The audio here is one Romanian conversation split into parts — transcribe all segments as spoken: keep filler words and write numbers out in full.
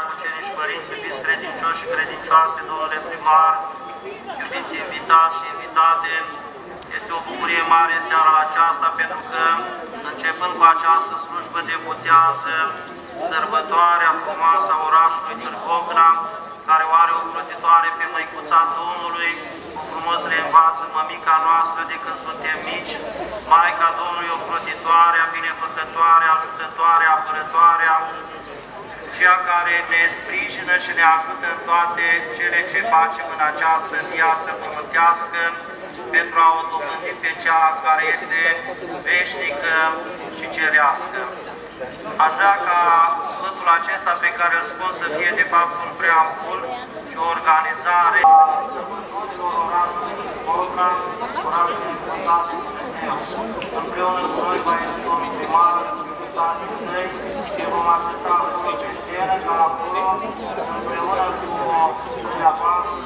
ucenici, părinți, iubiți credincioși și credincioase, domnule primar, iubiți invitați și invitate, este o bucurie mare în seara aceasta, pentru că, începând cu această slujbă, debutează sărbătoarea frumoasă a orașului Târgovna, care o are o plătitoare pe Măicuța Domnului, cu frumos le învață mămica noastră de când suntem mici, Maica Domnului ocrotitoarea, binefăcătoarea, ajutătoarea, apărătoarea, cea care ne sprijină și ne ajută în toate cele ce facem în această viață pământească, pentru a o dobândi pe cea care este veșnică și cerească. Aș vrea ca cuvântul acesta pe care îl spun să fie de fapt un preambul și o organizare împreună cu noi va fi domnul primar, invitații săi, și vom asculta acolo pe scenă, ca acolo, împreună cu dumneavoastră,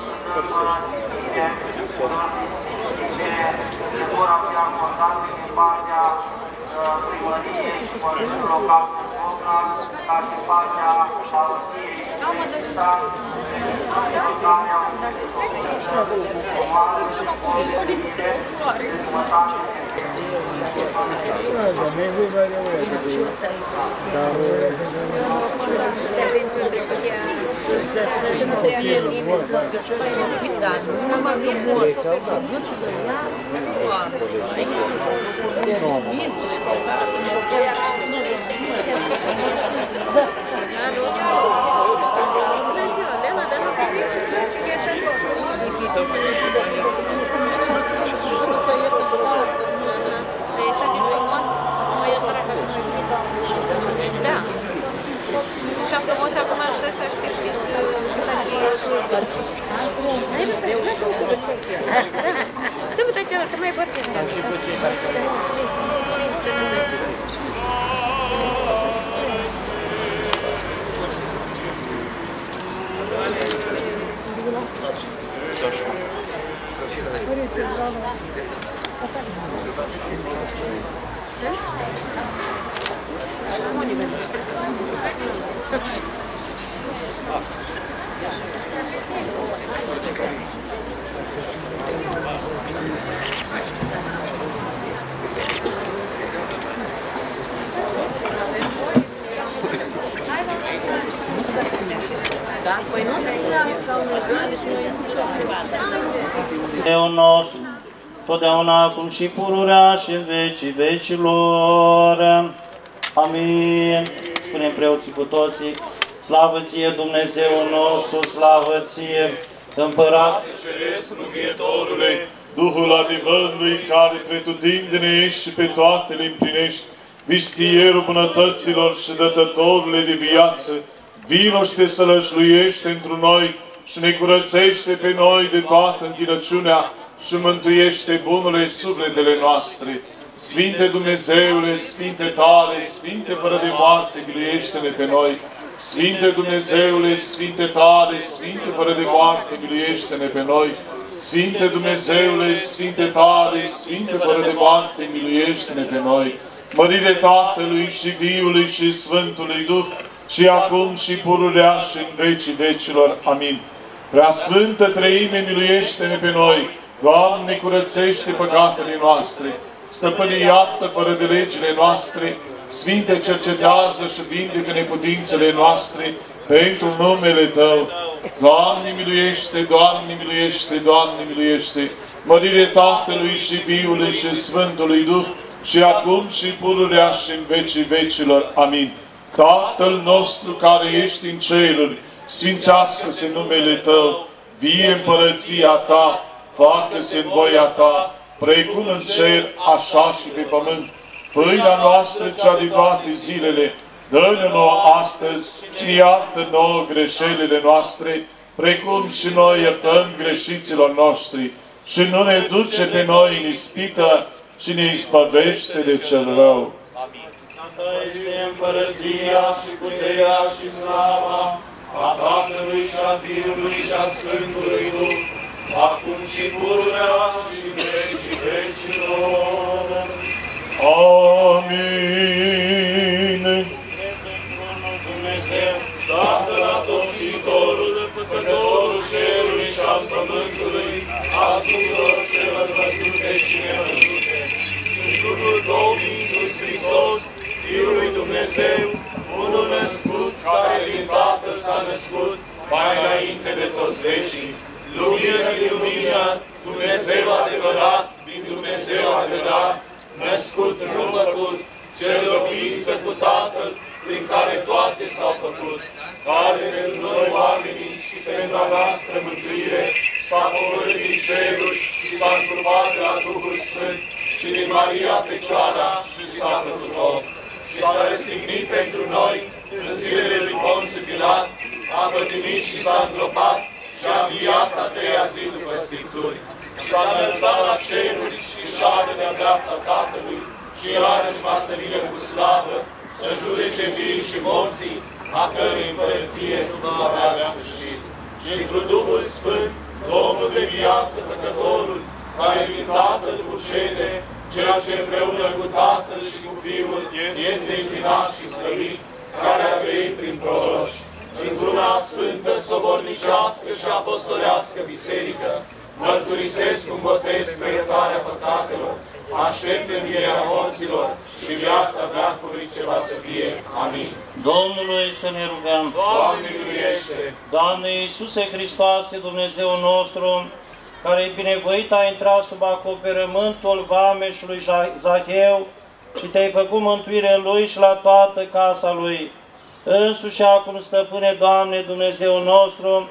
ce se vor fi acordate din partea primăriei și Consiliul Local Târgovna, ca din partea parohiei și recrutarea unei comunale de politice de jumătate Da. Așa frumos acum stă să aștepte să faci să vă dați altă mai bărte. Dumnezeu nostru, totdeauna acum și pururea și în vecii vecilor. Amin. Spunem preoții cu toții, slavă ție Dumnezeu nostru, slavă ție, Împărate Ceresc, Mângâietorule, Duhul adevărului care pretutindene ești și pe toate le împlinești, vistierul bunătăților și dătătorule de viață, vino și te sălășluiește întru noi și ne curățește pe noi de toată întinăciunea și mântuiește bunule sufletele noastre. Sfinte Dumnezeule, Sfinte tare, Sfinte fără de moarte, miluiește-ne pe noi. Sfinte Dumnezeule, Sfinte tare, Sfinte fără de moarte, miluiește-ne pe noi. Sfinte Dumnezeule, Sfinte tare, Sfinte fără de moarte, miluiește-ne pe noi. Mărire Tatălui și Fiului și Sfântului Duh, și acum și pururea și în vecii vecilor. Amin. Prea Sfântă Treime, miluiește-ne pe noi. Doamne, curățește păcatele noastre. Stăpâne, iartă fără de legile noastre. Sfinte, cercetează și vindecă neputințele noastre pentru numele Tău. Doamne, miluiește, Doamne, miluiește, Doamne, miluiește. Mărire Tatălui și Fiului și Sfântului Duh, și acum și pururea și în vecii vecilor. Amin. Tatăl nostru care ești în ceruri, sfințească-se numele Tău, vie împărăția Ta, facă-se în voia Ta, precum în cer, așa și pe pământ. Pâinea noastră cea de toate zilele, dă-ne nouă astăzi și iartă nouă greșelile noastre, precum și noi iertăm greșiților noștri. Și nu ne duce pe noi în ispită, și ne izbăvește de cel rău. Amin. Ta este împărăția și puterea și slava a Tatălui și a Fiului și a Sfântului Duh, acum și pururea și vecii vecilor. Amin. Dumnezeu, Tatăl s-a născut, mai înainte de toți vecii. Lumină din lumină, Dumnezeu adevărat, din Dumnezeu adevărat, născut, nu făcut, cel de o ființă cu Tatăl, prin care toate s-au făcut, care pentru noi oamenii și pentru a noastră mântuire s-a coborât din ceruri și s-a întrupat de la Duhul Sfânt și din Maria Fecioara și s-a făcut om. Și s-a răstignit pentru noi în zilele lui Ponțiu Pilat, a pătimit și s-a îngropat și a înviat a treia zi după Scripturi. S-a înălțat la ceruri și șade de-a dreapta Tatălui și iarăși va să vină cu slavă să judece vii și morții, a cărei împărăție nu va avea sfârșit. Și într-un Duhul Sfânt, Domnul de viață, Făcătorul, care din Tatăl procede, ceea ce împreună cu Tatăl și cu Fiul este închinat și slăvit, care a grăit prin proroși. Și într-una sfântă, sobornicească și apostolească biserică, mărturisesc un botez spre iertarea păcatelor, aștept învierea morților și viața veacului ce va să fie. Amin. Domnului să ne rugăm. Doamne miluiește! Doamne Iisuse Hristoase, Dumnezeu nostru, care e binevoit a intrat sub acoperământul vameșului Zaheu și te-ai făcut mântuire lui și la toată casa lui. Însuși acum, Stăpâne, Doamne, Dumnezeu nostru,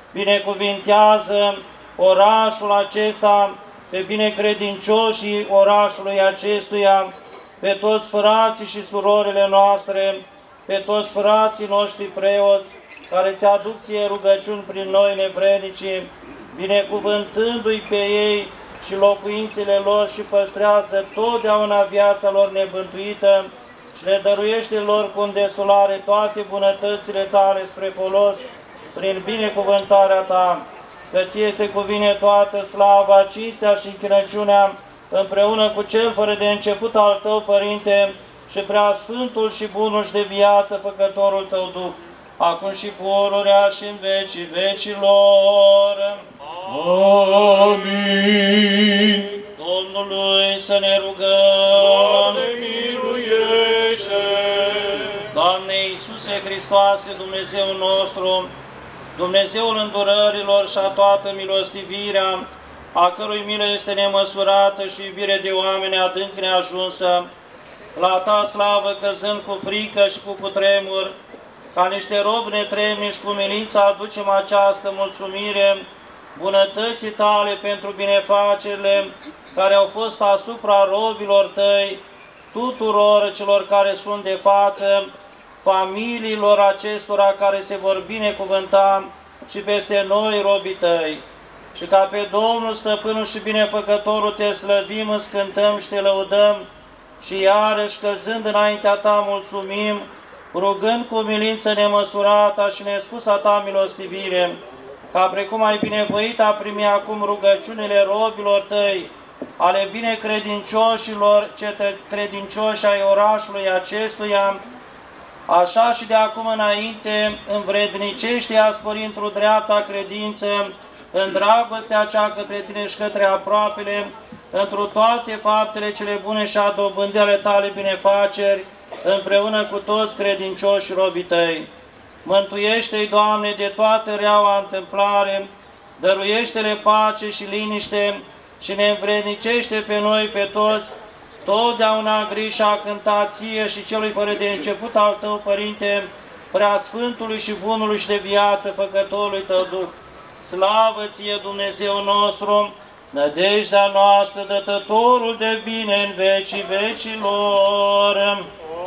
binecuvintează orașul acesta, pe binecredincioșii orașului acestuia, pe toți frații și surorile noastre, pe toți frații noștri preoți, care ți aduc ție rugăciuni prin noi nevrednicii, binecuvântându-i pe ei și locuințele lor și păstrează totdeauna viața lor nebântuită și le dăruiește lor cu îndesulare toate bunătățile tale spre folos, prin binecuvântarea ta, că ție se cuvine toată slava, cinstea și închinăciunea, împreună cu cel fără de început al tău, Părinte, și prea sfântul și bunul și de viață, Făcătorul tău Duh, acum și pururea și în vecii vecilor. Amin. Domnului să ne rugăm. Doamne miluiește! Doamne Iisuse Hristoase, Dumnezeu nostru, Dumnezeul îndurărilor și a toată milostivirea, a cărui milă este nemăsurată și iubire de oameni adânc neajunsă, la ta slavă căzând cu frică și cu cutremur, ca niște robi netremnici cu milință aducem această mulțumire bunătății tale pentru binefacerile care au fost asupra robilor tăi, tuturor celor care sunt de față, familiilor acestora care se vor binecuvânta și peste noi, robii tăi. Și ca pe Domnul, Stăpânul și Binefăcătorul te slăvim, îți cântăm și te lăudăm și iarăși căzând înaintea ta mulțumim, rugând cu milință nemăsurata și nespusa ta milostivire, ca precum ai binevoit a primi acum rugăciunile robilor tăi, ale binecredincioșilor, cetă credincioși ai orașului acestuia, așa și de acum înainte învrednicește-a spori într-o dreapta credință, în dragostea cea către tine și către aproapele, într-o toate faptele cele bune și a dobândi ale tale binefaceri, împreună cu toți credincioși robii tăi. Mântuiește-i, Doamne, de toată reaua întâmplare, dăruiește-le pace și liniște și ne învrednicește pe noi, pe toți, totdeauna grija a cântat ție și celui fără de început al tău, Părinte, Preasfântului și Bunului și de viață, Făcătorului tău Duh. Slavă ție, Dumnezeu nostru, nădejdea noastră, dătătorul de bine în vecii vecilor. Amin.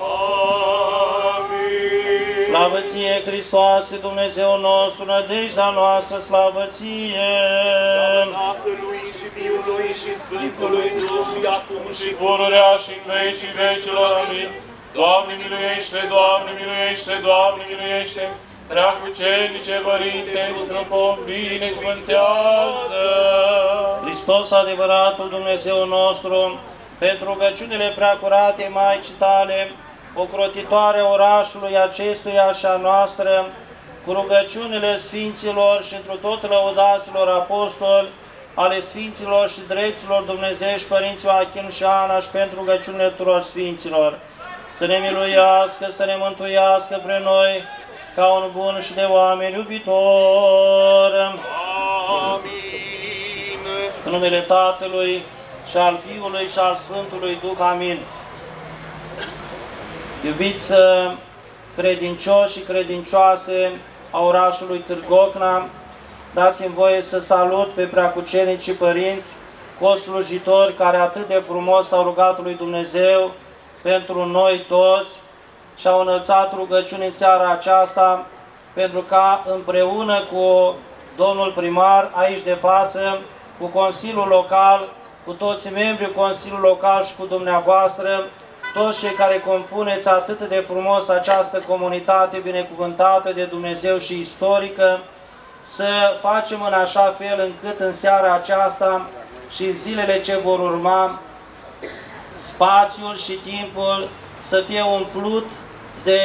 Slavă ție, Hristoase, Dumnezeu nostru, nădejdea noastră, slavă ție. Slavă Tatălui și Fiului și Sfântului Duh și acum și Pururea și în vecii vecilor. Amin. Doamne miluiește, Doamne miluiește, Doamne miluiește, Preacucernice Părinte, într-o pom binecuvântează. Hristos, adevăratul Dumnezeu nostru, pentru rugăciunile preacurate Maicii tale, ocrotitoare orașului acestuia și a noastră, cu rugăciunile Sfinților și întru tot lăudaților apostoli, ale Sfinților și drepților dumnezeiești, Părinții Joachim și Ana, și pentru rugăciunile tuturor Sfinților, să ne miluiască, să ne mântuiască pre noi, ca un bun și de oameni iubitor. Amin. În numele Tatălui și al Fiului și al Sfântului Duh. Amin. Iubiți credincioși și credincioase a orașului Târgocna, dați-mi voie să salut pe preacucenicii părinți, coslujitori care atât de frumos s-au rugat lui Dumnezeu pentru noi toți și au înălțat rugăciuni în seara aceasta pentru ca împreună cu domnul primar aici de față, cu Consiliul Local, cu toți membrii Consiliului Local și cu dumneavoastră, toți cei care compuneți atât de frumos această comunitate binecuvântată de Dumnezeu și istorică, să facem în așa fel încât în seara aceasta și zilele ce vor urma, spațiul și timpul să fie umplut de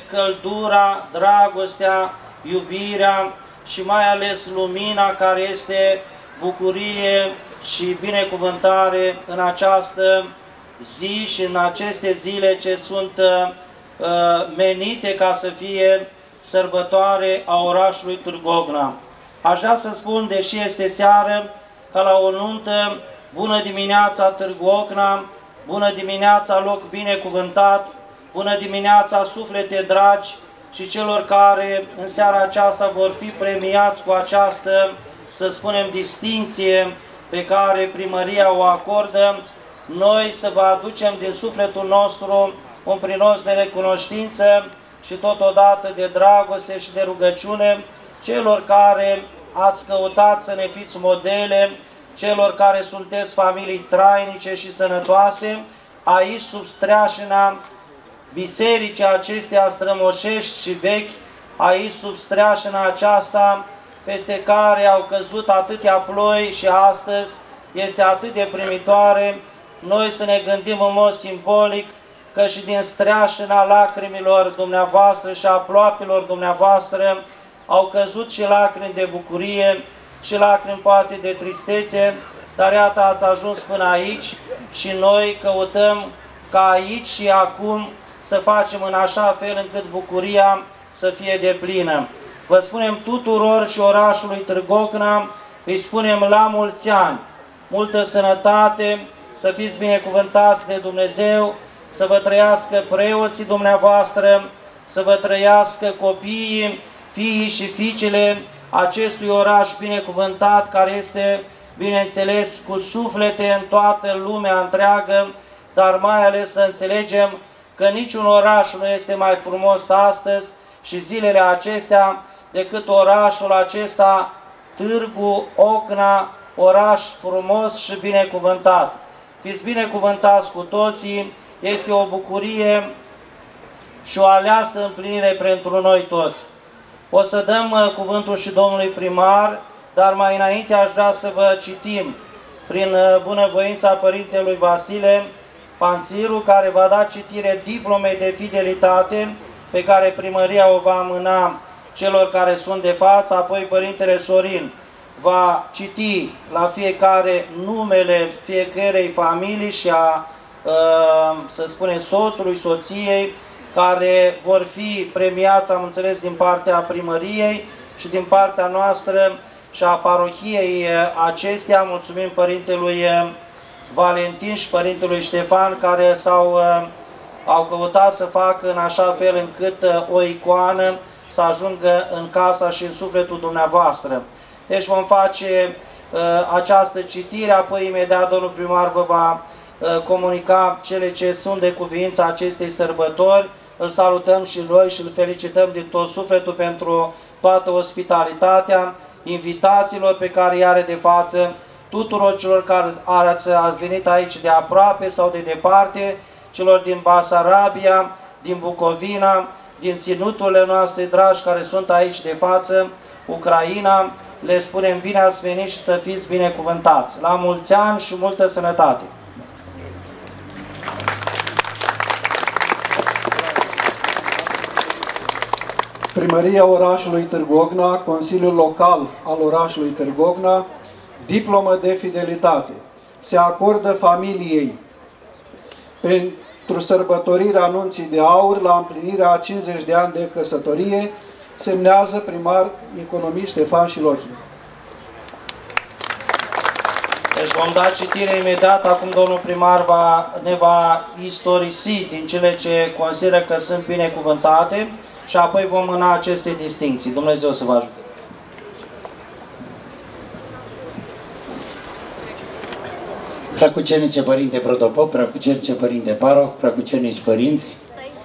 căldura, dragostea, iubirea și mai ales lumina care este bucurie și binecuvântare în această zi și în aceste zile ce sunt uh, menite ca să fie sărbătoare a orașului Târgocna. Aș vrea să spun, deși este seară, ca la o nuntă, bună dimineața Târgocna, bună dimineața loc binecuvântat, bună dimineața suflete dragi și celor care în seara aceasta vor fi premiați cu această, să spunem, distinție pe care primăria o acordă. Noi să vă aducem din sufletul nostru un prinos de recunoștință și totodată de dragoste și de rugăciune celor care ați căutat să ne fiți modele, celor care sunteți familii trainice și sănătoase, aici sub streașina bisericii acesteia strămoșești și vechi, aici sub streașina aceasta peste care au căzut atâtea ploi și astăzi este atât de primitoare, noi să ne gândim în mod simbolic că și din streașina lacrimilor dumneavoastră și a ploapilor dumneavoastră au căzut și lacrimi de bucurie și lacrimi poate de tristețe, dar iată ați ajuns până aici și noi căutăm ca aici și acum să facem în așa fel încât bucuria să fie deplină. Vă spunem tuturor și orașului Târgocna, îi spunem la mulți ani, multă sănătate, să fiți binecuvântați de Dumnezeu, să vă trăiască preoții dumneavoastră, să vă trăiască copiii, fiii și fiicele acestui oraș binecuvântat, care este, bineînțeles, cu suflete în toată lumea întreagă, dar mai ales să înțelegem că niciun oraș nu este mai frumos astăzi și zilele acestea decât orașul acesta, Târgu Ocna, oraș frumos și binecuvântat. Fiți binecuvântați cu toții, este o bucurie și o aleasă împlinire pentru noi toți. O să dăm uh, cuvântul și domnului primar, dar mai înainte aș vrea să vă citim prin uh, bunăvoința Părintelui Vasile Panțiru, care va da citire diplomei de fidelitate pe care primăria o va amâna celor care sunt de față, apoi Părintele Sorin va citi la fiecare numele fiecărei familii și a, să spunem, soțului, soției, care vor fi premiați, am înțeles, din partea primăriei și din partea noastră și a parohiei acesteia. Mulțumim Părintelui Valentin și Părintelui Ștefan, care s-au au căutat să facă în așa fel încât o icoană să ajungă în casa și în sufletul dumneavoastră. Deci vom face uh, această citire, apoi imediat domnul primar vă va uh, comunica cele ce sunt de cuviința acestei sărbători. Îl salutăm și noi și îl felicităm din tot sufletul pentru toată ospitalitatea, invitațiilor pe care i are de față, tuturor celor care ați venit aici de aproape sau de departe, celor din Basarabia, din Bucovina, din ținuturile noastre dragi care sunt aici de față, Ucraina, le spunem bine ați venit și să fiți binecuvântați. La mulți ani și multă sănătate! Primăria orașului Târgocna, Consiliul Local al orașului Târgocna, diplomă de fidelitate. Se acordă familiei pentru sărbătorirea anunții de aur la împlinirea a cincizeci de ani de căsătorie Semnează primar economist Ștefan Șilochi. Deci vom da citire imediat. Acum domnul primar va, ne va istorisi din cele ce consideră că sunt binecuvântate și apoi vom mâna aceste distincții. Dumnezeu să vă ajute. Preacucernice Părinte Protopop, Preacucernice Părinte Paroc, Preacucernici Părinți,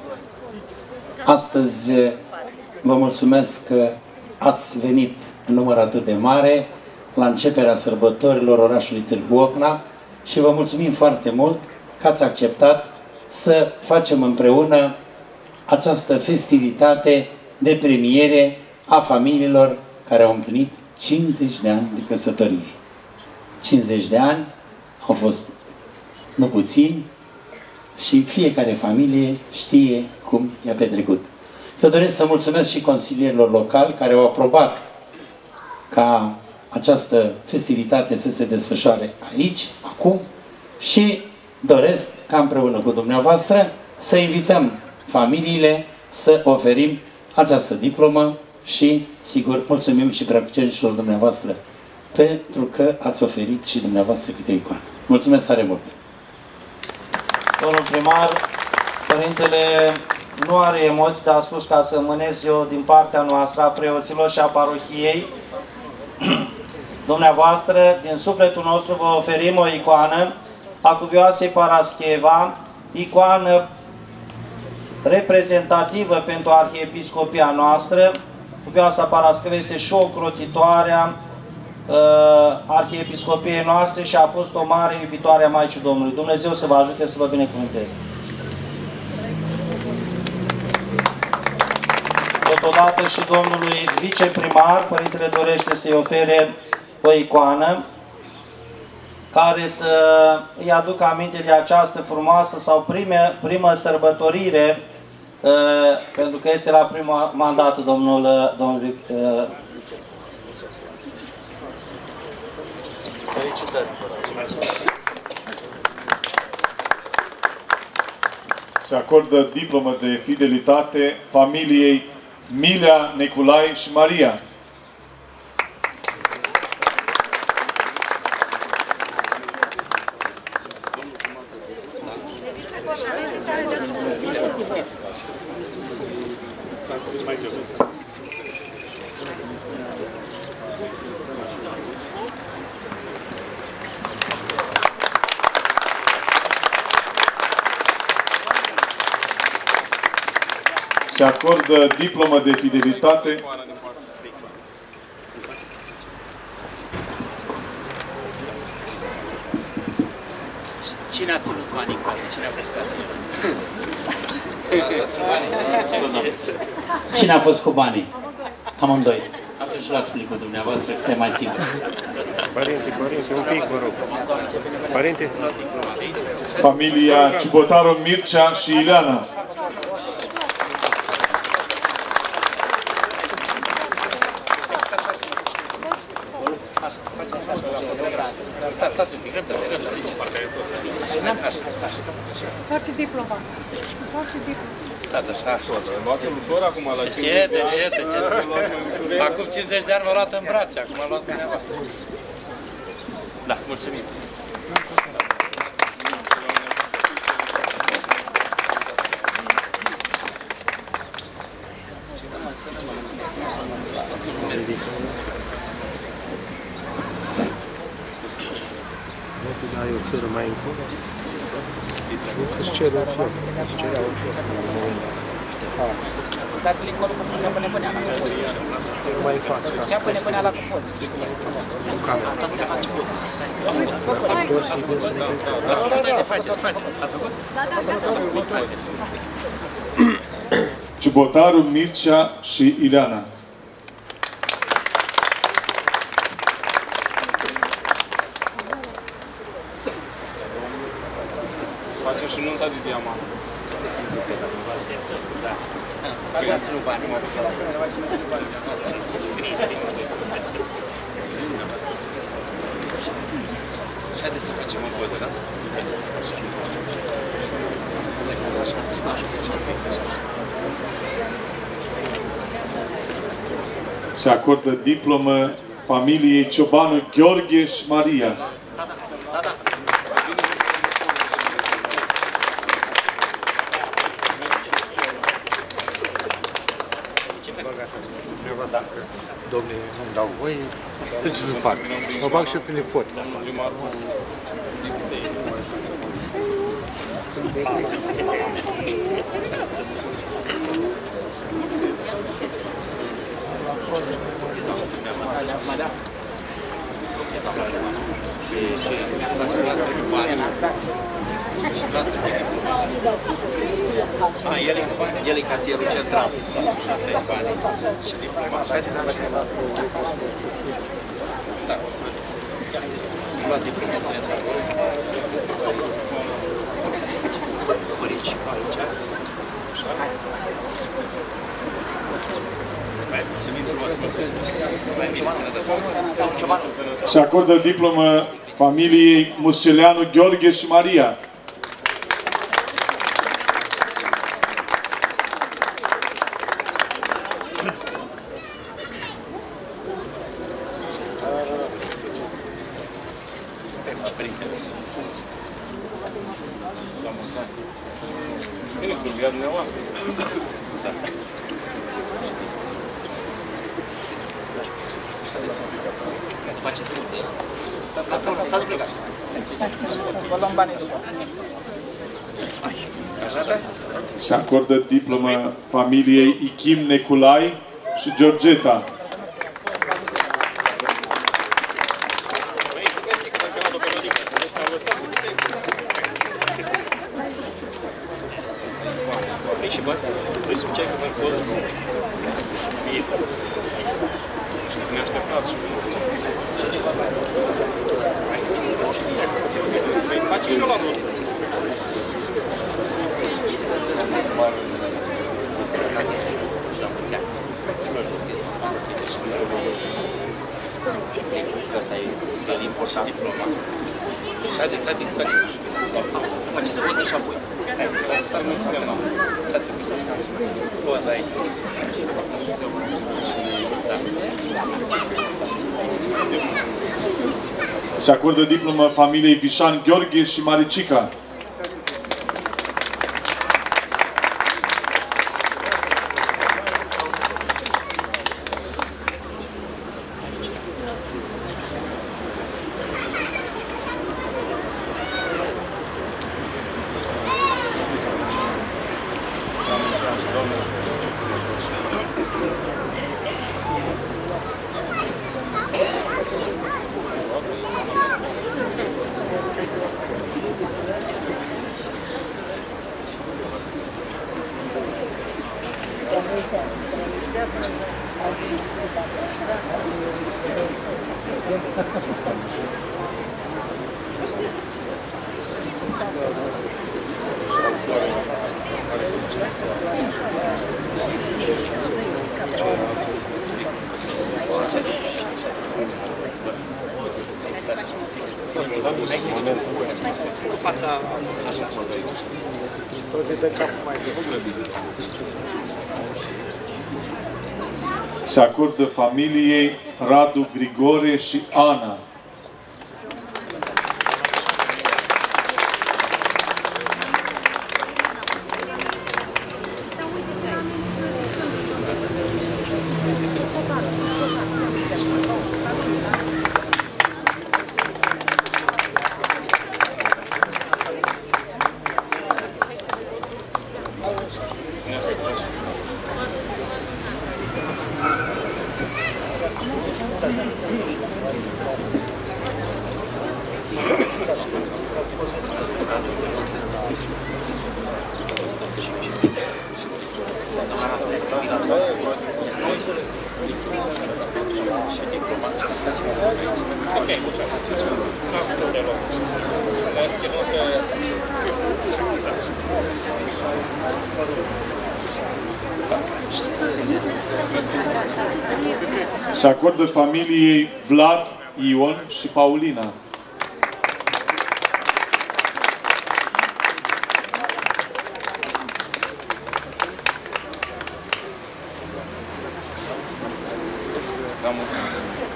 astăzi vă mulțumesc că ați venit în număr atât de mare la începerea sărbătorilor orașului Târgu Ocna și vă mulțumim foarte mult că ați acceptat să facem împreună această festivitate de premiere a familiilor care au împlinit cincizeci de ani de căsătorie. cincizeci de ani au fost nu puțini și fiecare familie știe cum i-a petrecut. Eu doresc să mulțumesc și consilierilor locali care au aprobat ca această festivitate să se desfășoare aici, acum, și doresc ca împreună cu dumneavoastră să invităm familiile să oferim această diplomă și, sigur, mulțumim și preacucernicilor dumneavoastră pentru că ați oferit și dumneavoastră câte o icoană. Mulțumesc tare mult! Domnul primar, Părintele nu are emoții, dar a spus ca să mânez eu din partea noastră a preoților și a parohiei. Dumneavoastră, din sufletul nostru, vă oferim o icoană a Cuvioasei Parascheva, icoană reprezentativă pentru arhiepiscopia noastră. Cuvioasa Parascheva este și ocrotitoarea uh, arhiepiscopiei noastre și a fost o mare iubitoare a Maicii Domnului. Dumnezeu să vă ajute să vă binecuvânteze. Totodată și domnului viceprimar, Părintele dorește să-i ofere o icoană care să îi aducă aminte de această frumoasă sau prime, primă sărbătorire, uh, pentru că este la prima mandată domnul, domnul uh, Se acordă diplomă de fidelitate familiei Milea, Neculai și Maria. Se acordă diplomă de fidelitate Cine a ținut banii în casă? Cine a fost casier? Asta sunt banii. Cine a fost cu banii? Amândoi. Atunci luați plicul dumneavoastră, că stai mai sigur. Părinte, părinte, un pic, vă rog. Părinte. Familia Ciubotaru Mircea și Ileana. Stați un pic, răbdare, răbdare. Așa, așa. Întoarce diploma. Întoarce diploma. Stați așa, așa. Luați-l ușor acum la ce? Ce, de ce, de ce? Acum cincizeci de ani v-a luat în brațe, acum luați dumneavoastră. Da, mulțumim. Să ai o țără mai încolo. Să-și cere o țără. Să-și cere o țără. Dați-l încolo că să-ți apă nebăneala. Mai faci. Ce apă nebăneala cu poze. Asta să te faci poze. Ați făcut? Ați făcut? Haide, faceți, faceți. Ați făcut? Da, da, da. Ciubotaru Mircea și Ileana. Face și nunta de diamant. Băgați-l bani. Și haideți să facem o poză, da? Haideți să facem. Stai, așa, așa, așa, așa, așa. Se acordă diplomă familiei Ciobanu Gheorghe și Maria. Domnule, nu-mi dau voie, ce să fac? Mă bag și eu pe nepot. A, el e cu bani? El e casierul central. Dați aici banii și diploma. Haideți să vedem. Da, o să vedem. Ia, haideți. Luați diploma, țineți acolo. Săriți și pe aici. Așa. Mai mulțumim frumos. Mai bine sănătate. Se acordă diplomă familiei Musceleanu Gheorghe și Maria. Se acordă diplomă familiei Ichim Neculai și Georgeta. Asta e important. Diploma. Și haideți, haideți să faceți. Să faceți poză și apoi. Stați un pic. Stați un pic. Poza aici. Se acordă diplomă familiei Vișan Gheorghe și Maricica. Cu fața așa. Se acordă familiei Radu Grigore și Ana. Se acordă familiei Vlad, Ion și Paulina. La mulți ani.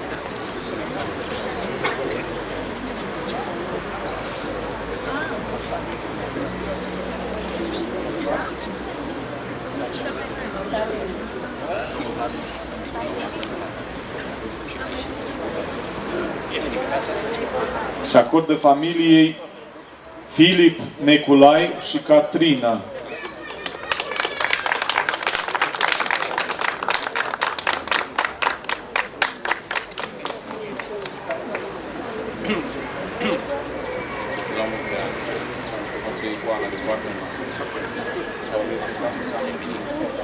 Se acordă familiei Filip Neculai și Catrina. La mulți ani. O să iei cu Ana de foarte masă. Au venit în casă să am împlinit.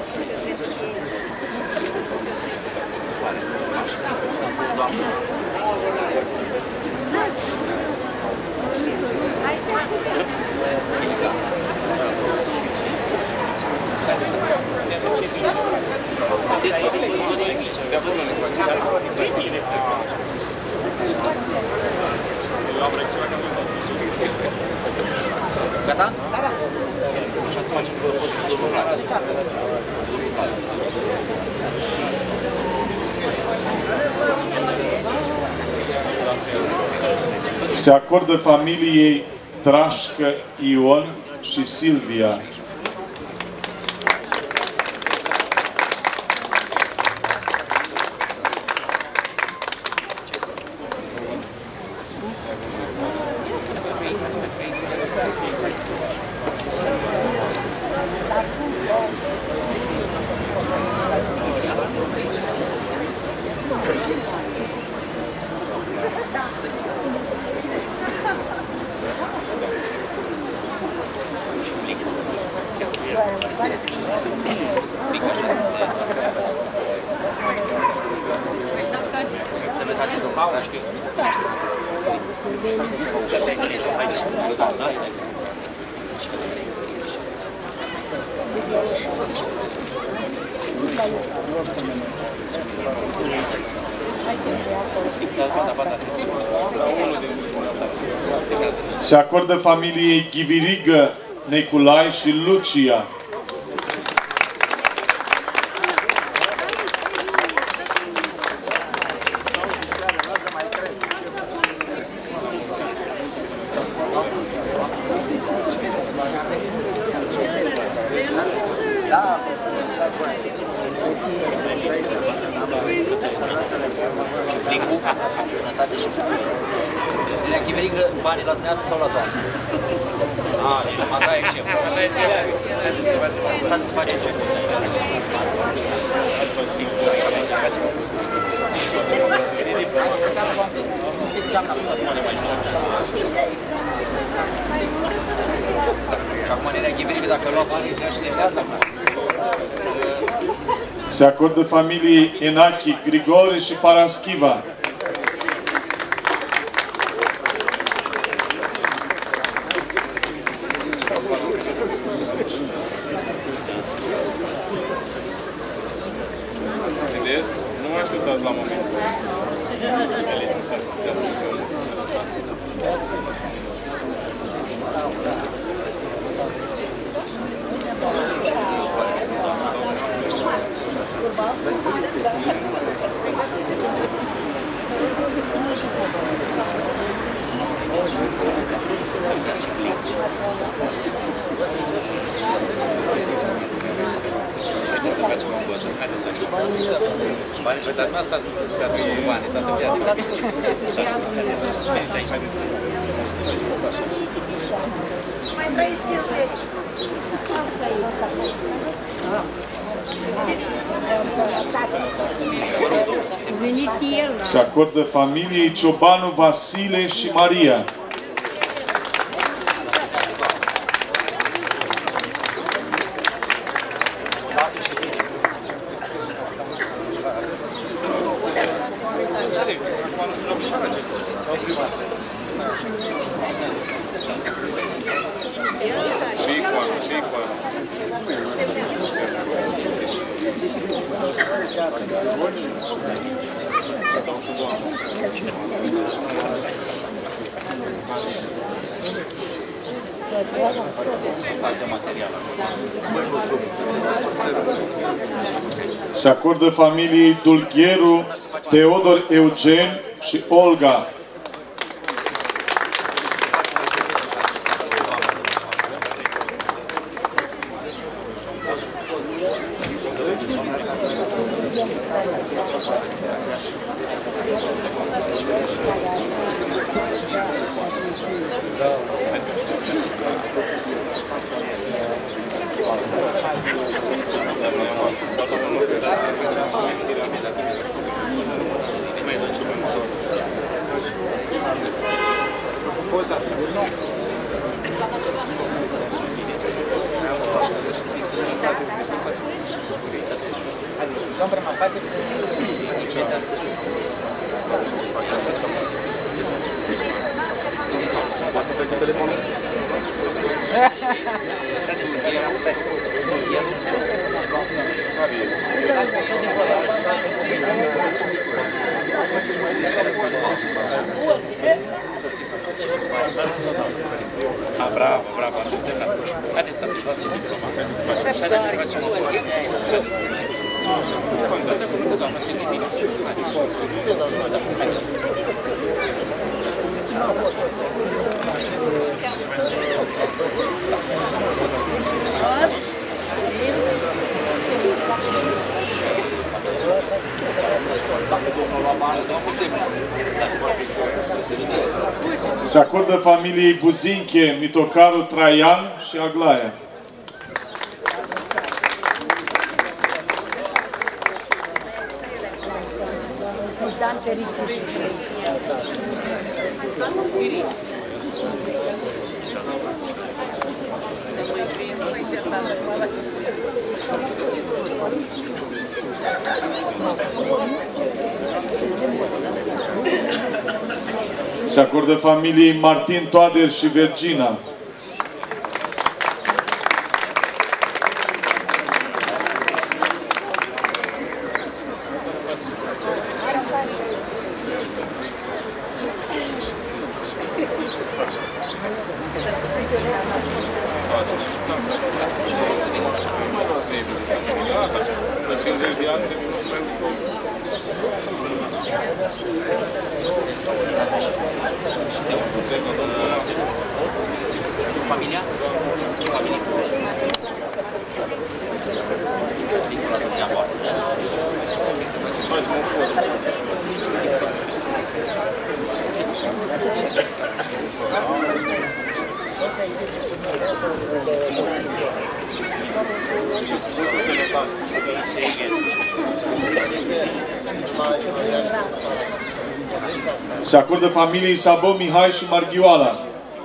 De acolo ne face, de acolo ne face. Gata? Da, da. Așa să facem postul domnul Vlad. Se acordă familiei Trașcă Ion și Silvia. Sănătate, domnul Strașcă. Stați aici, aici. Se acordă familiei Ghivirigă Neculai și Lucia. Sănătate și le-a chiverit că banii la dumneavoastră sau la doamnă? A, deci mata e șef. Asta e șef. Stați să faceți șef. Să spune mai jos. Și acum ne-a chiverit dacă luați și se îndeasă. Se acordă familiei Enachi, Grigore și Paraschiva. Vedeți? Nu mă așteptați la momentul ăsta. Felicitați de Dumnezeu multă sănătate. Haideți să facem un băză, haideți să facem un băză. Banii pe toată asta să că ați văzut cu banii toată viața. Haideți, veniți aici. Mai trăiți cincizeci. Se acordă familiei Ciobanu, Vasile și Maria. Se acordă familiei Dulgheru, Teodor Eugen și Olga. Bravo, bravo, haideți să atunci și diploma. Și haideți să facem o poză. Dați acolo cu doamna și bine. Se acordă familiei Buzinche, Mitocaru Traian și Aglaia. Se acordă familiei Martin Toader și Virgina. Familia? Ce familie sunteți? Dincolo de dumneavoastră. Să facem Se acordă familiei Sabo, Mihai și Marghioala.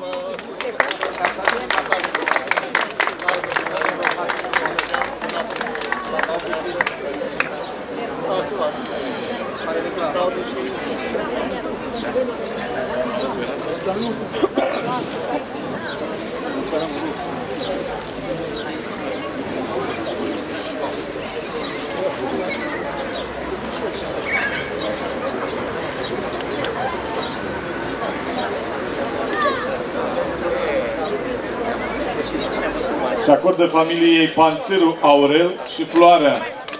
Se acordă familiei Panțăru Aurel și Floarea.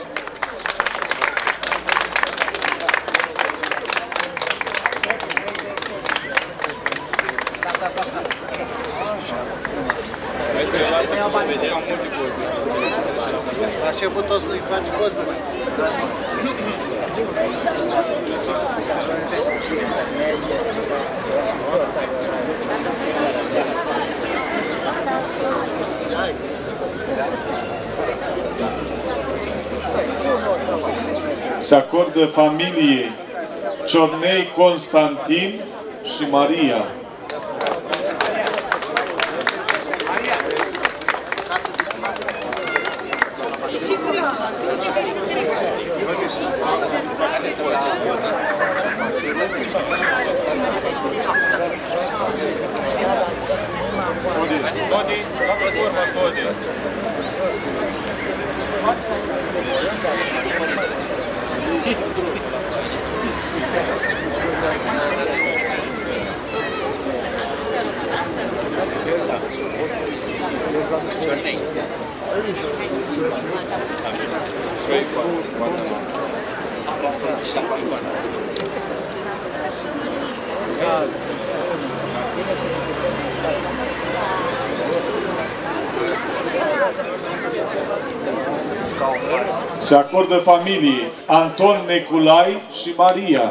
La șeful toți nu-i faci poză. Se acordă familiei Ciornei Constantin și Maria. Todi, lasă urmă, Todi. Se acordă familiei Anton Neculai și Maria.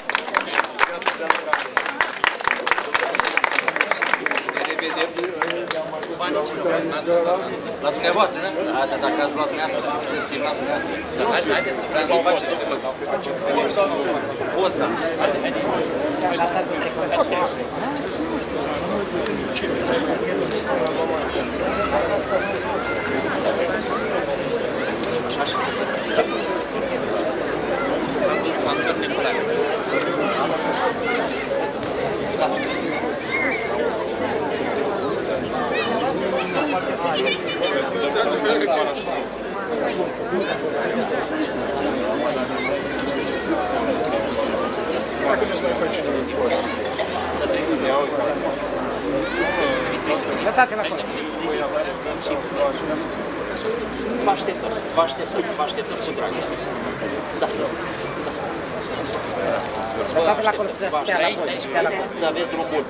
La dumneavoastră, nu? Da, dar dacă ați luat dumneavoastră, trebuie să semnați dumneavoastră. Haideți să vreți să-i faceți să vă... Poți, da. Așa și să se... Anton Nicolae. Vă așteptăm, vă așteptăm, vă așteptăm cu dragoste. Da. Vă așteptăm, să aveți drum bun.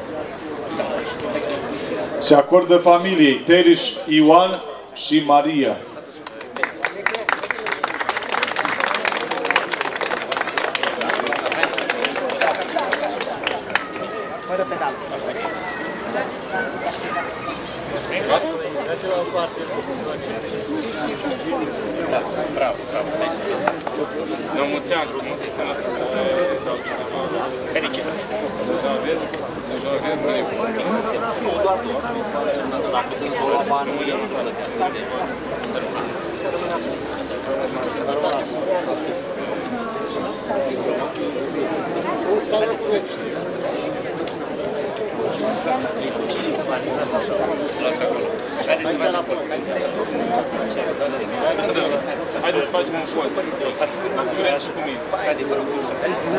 Se acordă familiei Teriș Ioan și Maria. Da, bravo, bravo, să aici. La mulți ani, vreau să-i sănăți. Felicitări. Dacă dânsul la bani, nu el să plătească. Luați acolo. Haideți să facem post. Haideți să facem un post. Vreți și cu mine. Haideți, vă rog, să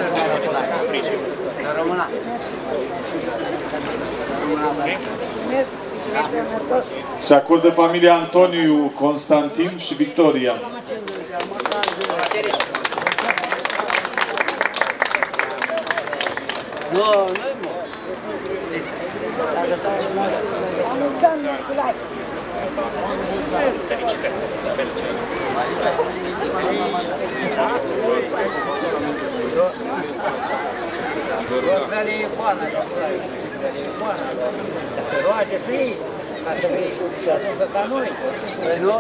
Româna. Se acordă familia Antoniu Constantin și Victoria. Nu, nu-i mă. Felicitări. Roagă-le icoana, roagă-le icoana, roagă fii, ca să vei să ajungă ca noi. Nu?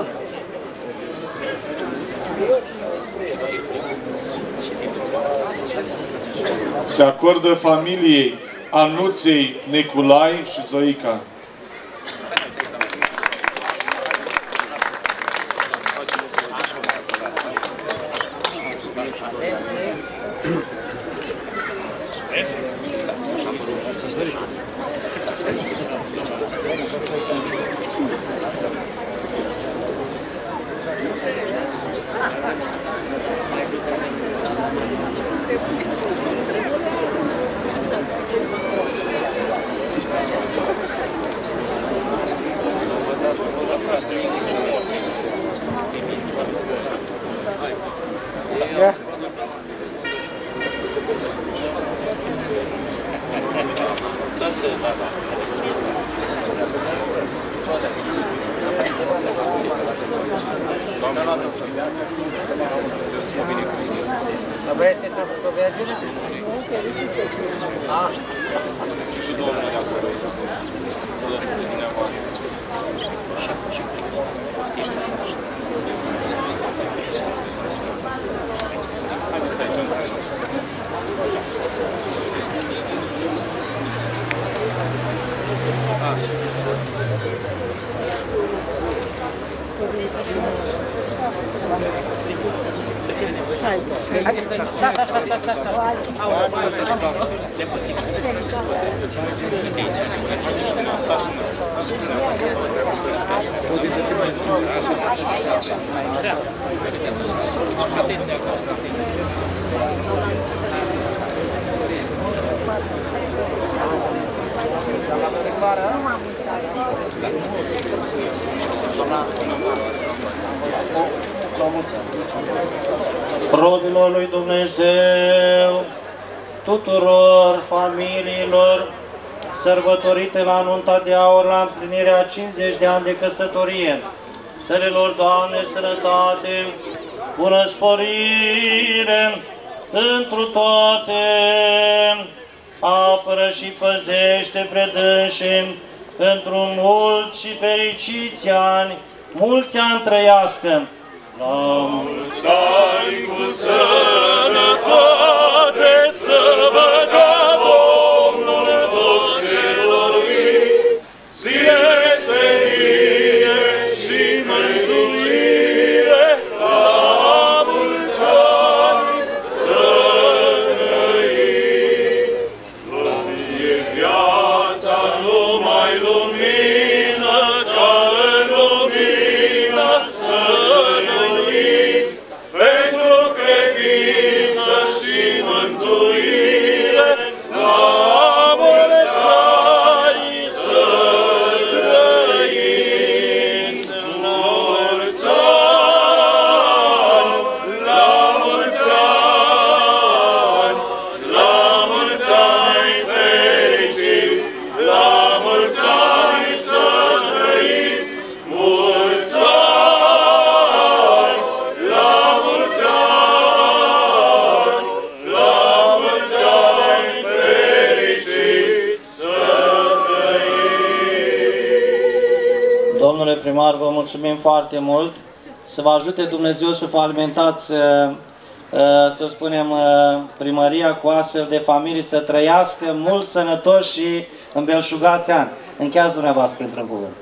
Se acordă familiei Anuței Neculai și Zoica. Robilor lui Dumnezeu tuturor familiilor sărbătorite la nunta de aur la împlinirea cincizeci de ani de căsătorie. Dă-le-lor, Doamne, sănătate, bună sporire întru toate, apără și păzește predânșii pentru mulți și fericiți ani, mulți ani trăiască. La mulți ani cu sănătate să vă dea Domnul toți celor viți, sine, senire și mântuire, la mulți ani să trăiți. Vă fie viața numai lumină, ca în lumină să dăruiți, pentru credință și mântuire, la mulți ani să trăiți. La mulți ani, la mulți ani, la mulți ani fericiți, la mulți ani să trăiți. Mulți ani, la mulți ani, la mulți ani fericiți să trăiți. Domnule primar, vă mulțumim foarte mult. Să vă ajute Dumnezeu să falimentați, să spunem, primăria cu astfel de familii, să trăiască mult sănătoși și îmbelșugați ani. Încheiați dumneavoastră într-un cuvânt.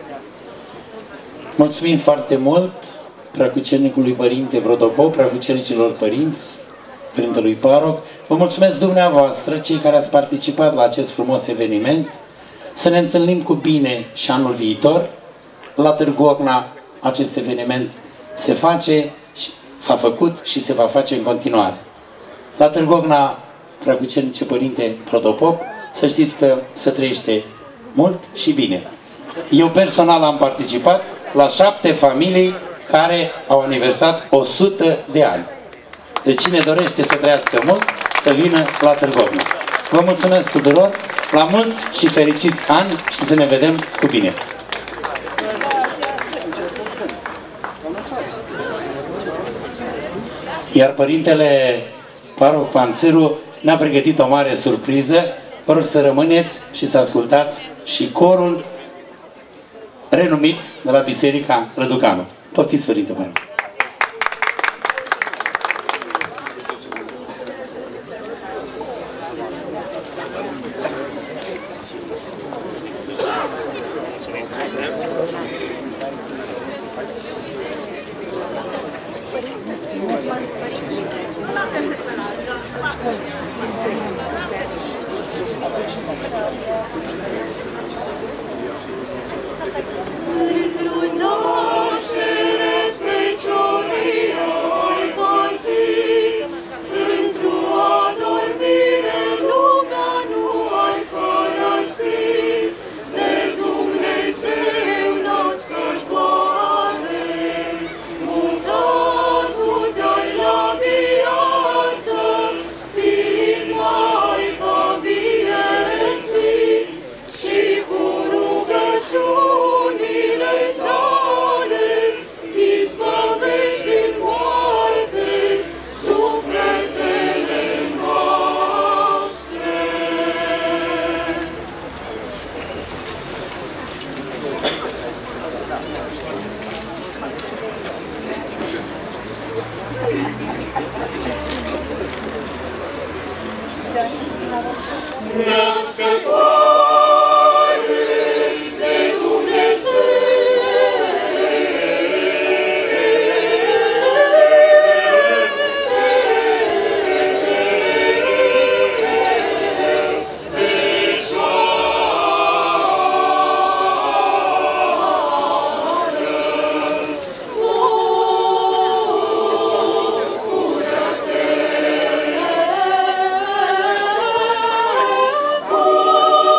Mulțumim foarte mult Preacucernicului Părinte Protopop, Preacucernicilor Părinți, Părintelui Paroc. Vă mulțumesc dumneavoastră, cei care ați participat la acest frumos eveniment. Să ne întâlnim cu bine și anul viitor. La Târgu Ocna acest eveniment se face, s-a făcut și se va face în continuare. La Târgu Ocna, Preacucernice Părinte Protopop, să știți că se trăiește mult și bine. Eu personal am participat la șapte familii care au aniversat o sută de ani. Deci cine dorește să trăiască mult, să vină la Târgu Ocna. Vă mulțumesc tuturor, la mulți și fericiți ani și să ne vedem cu bine. Iar Părintele Paroc Panțâru ne-a pregătit o mare surpriză. Vă rog să rămâneți și să ascultați și corul renumit de la Biserica Răducanu. Poftiți, Părinte Paroc! Oh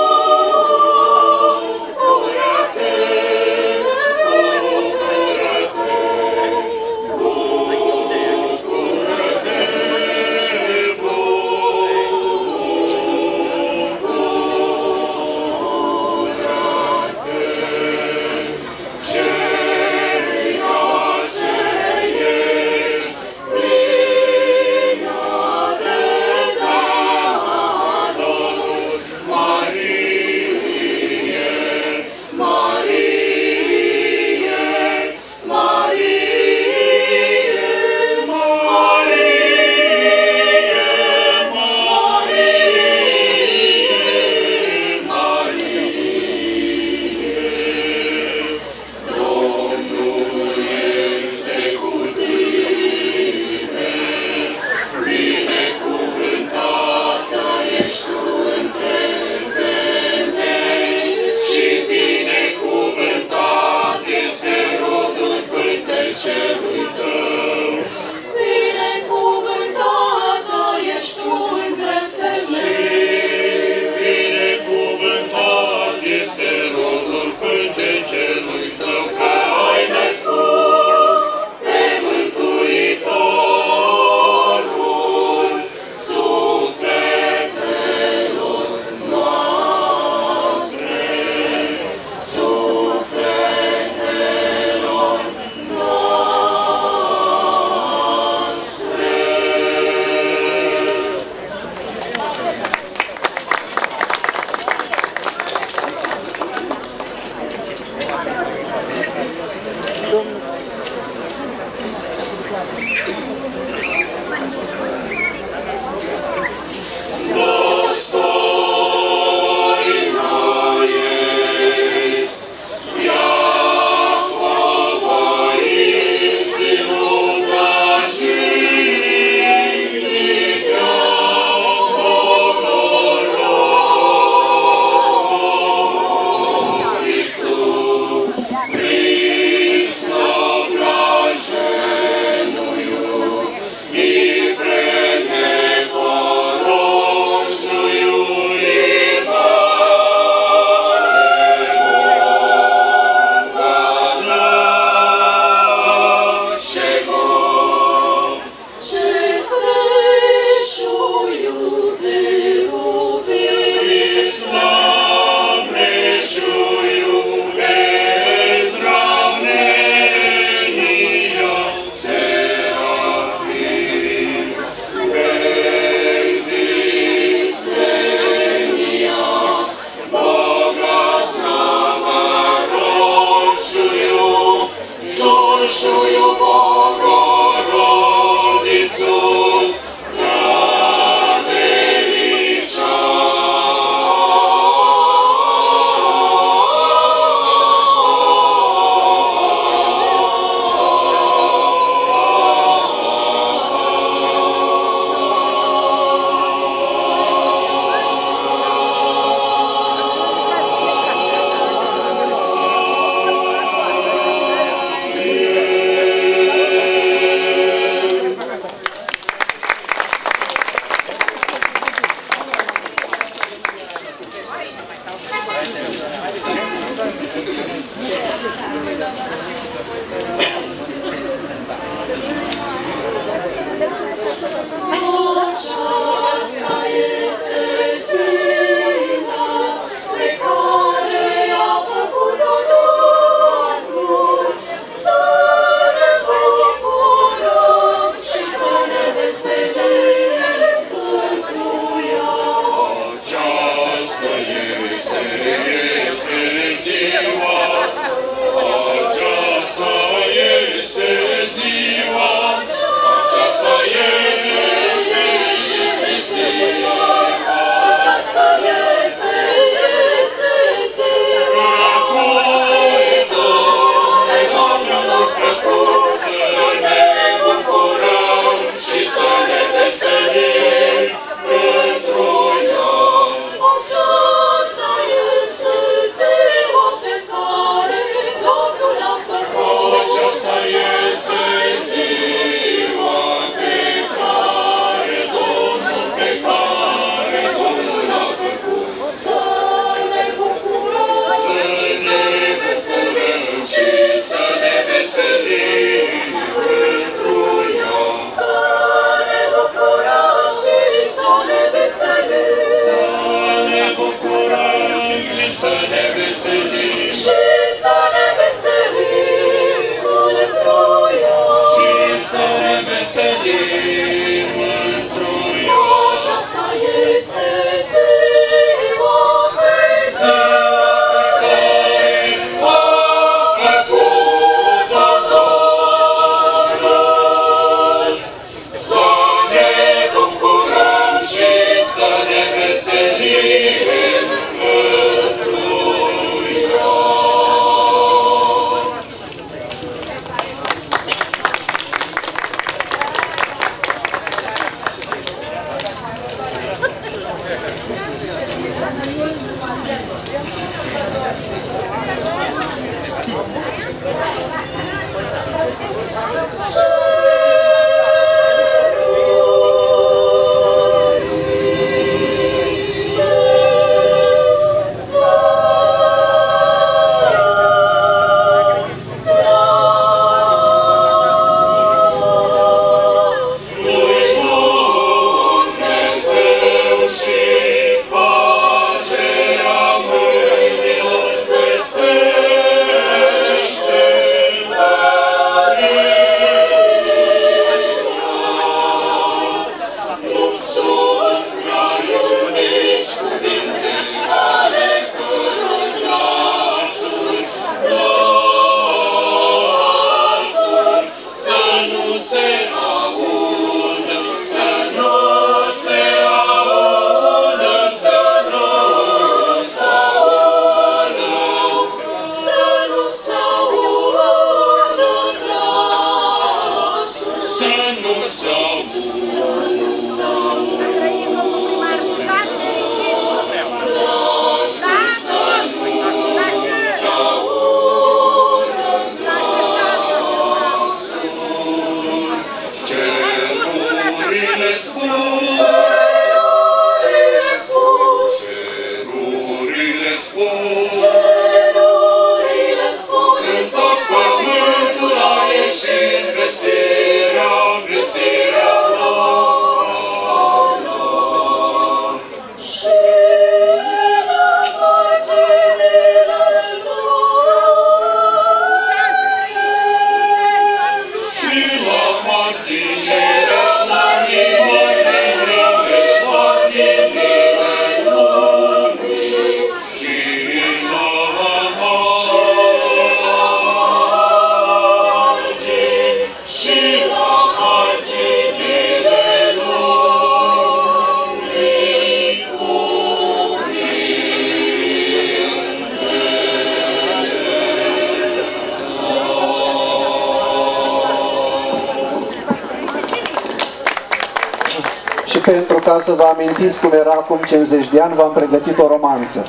Ca să vă amintiți cum era acum cincizeci de ani, v-am pregătit o romanță.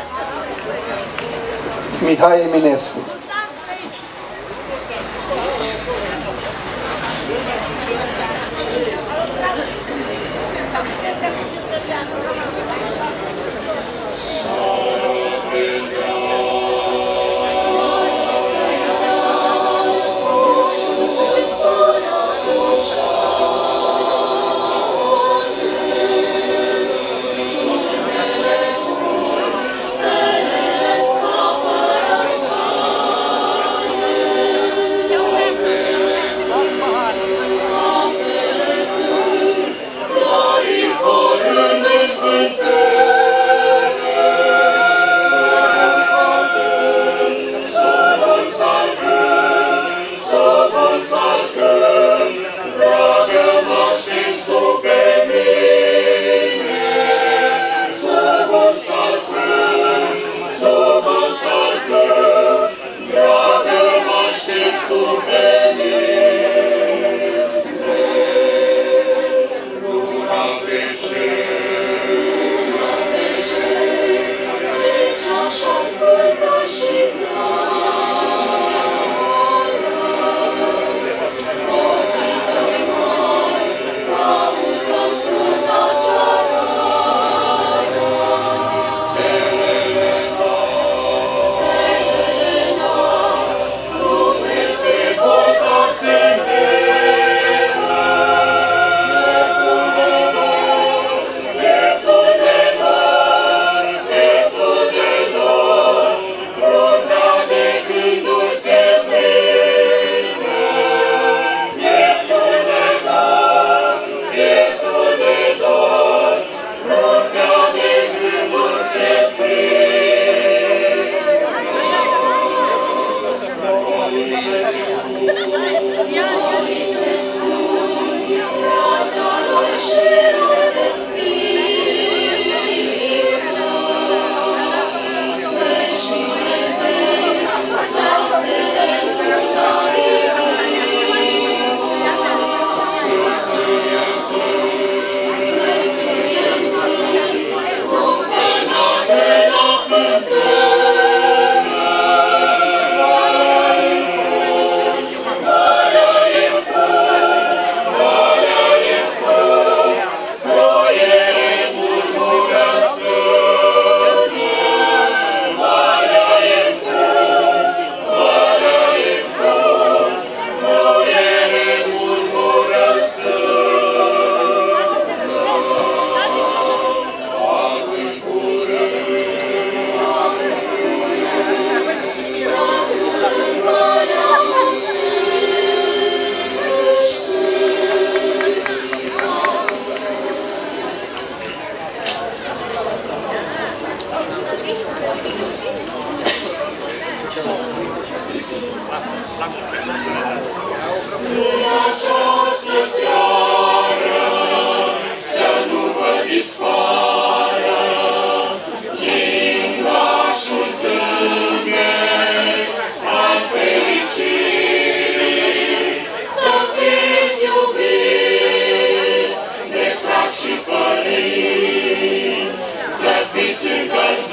Mihai Eminescu.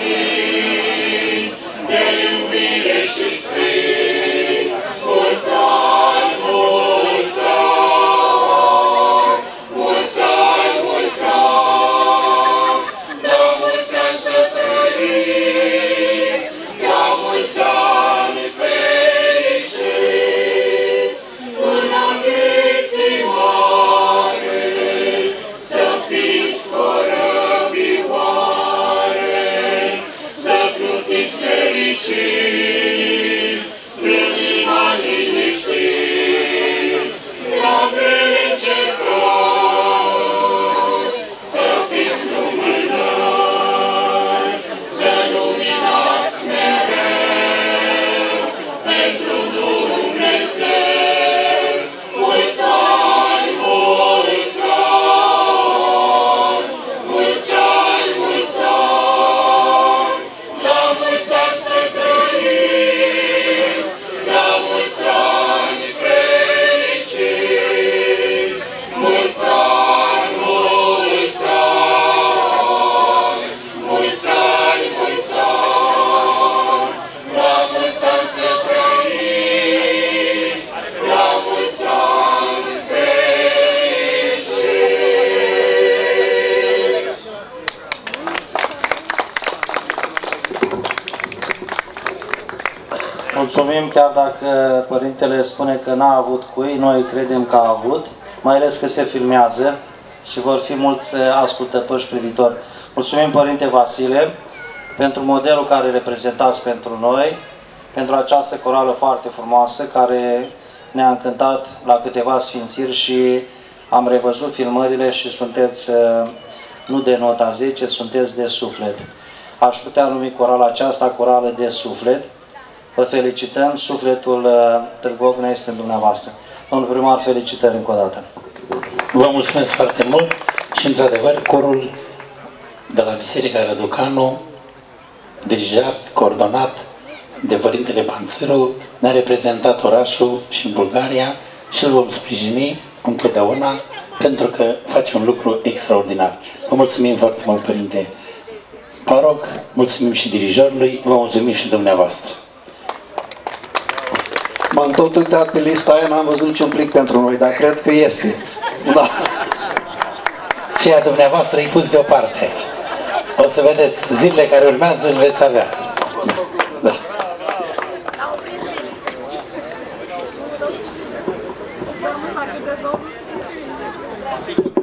De iubire și spirit, mulți Mulțumim, chiar dacă Părintele spune că n-a avut cui, noi credem că a avut, mai ales că se filmează și vor fi mulți ascultători și privitori. Mulțumim, Părinte Vasile, pentru modelul care reprezentați pentru noi, pentru această corală foarte frumoasă care ne-a încântat la câteva sfințiri și am revăzut filmările și sunteți nu de nota zece, sunteți de suflet. Aș putea numi corala aceasta corală de suflet. Vă felicităm, sufletul Târgu Ocna este în dumneavoastră. Domnul primar, felicitări încă o dată. Vă mulțumesc foarte mult și, într-adevăr, corul de la Biserica Răducanu, dirijat, coordonat de Părintele Panțâru, ne-a reprezentat orașul și în Bulgaria și îl vom sprijini întotdeauna pentru că face un lucru extraordinar. Vă mulțumim foarte mult, Părinte Paroc, mulțumim și dirijorului, vă mulțumim și dumneavoastră. M-am tot uitat pe lista aia, n-am văzut niciun plic pentru noi, dar cred că este. Da. Ceea dumneavoastră îi pus deoparte. O să vedeți, zilele care urmează îl veți avea. Da. Da.